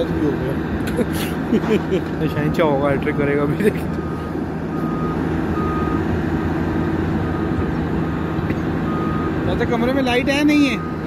शायद भी हो गया। शहंशाह होगा, हैट्रिक करेगा अभी। देख अच्छा कमरे में लाइट है नहीं है?